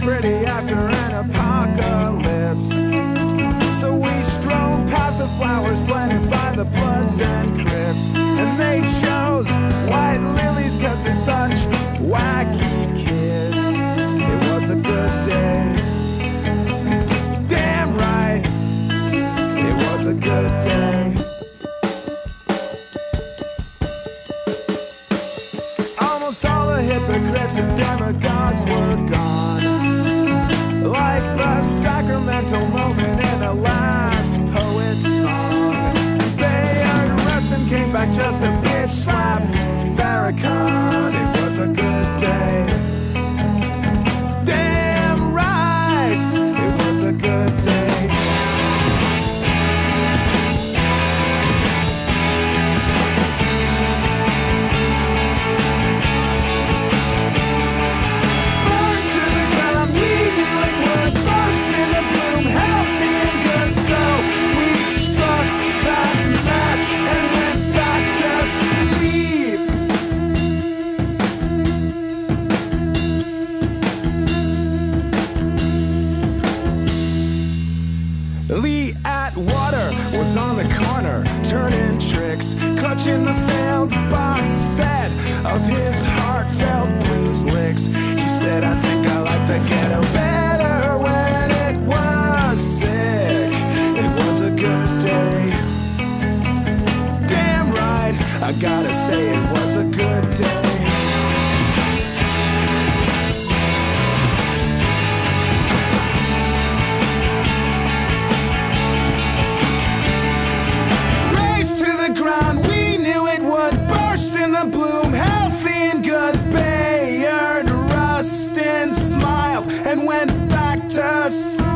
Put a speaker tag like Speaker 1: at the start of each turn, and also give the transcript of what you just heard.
Speaker 1: pretty after an apocalypse. So we strolled past the flowers blended by the bloods and crips, and they chose white lilies cause they're such wacky kids. It was a good day, damn right, it was a good day. Almost all the hypocrites and demagogues were gone, like the sacramental moment in a last poet's song. Bayard rustin came back just a bitch slap farrakhan. It was a good day, damn right, it was a good day. Lee at water was on the corner, turning tricks, clutching the failed box set of his heartfelt blues licks. He said, I think I like the ghetto better when it was sick. It was a good day, damn right, I gotta say it was a good day. Bloom, healthy and good. Bayard rustin smiled and went back to sleep.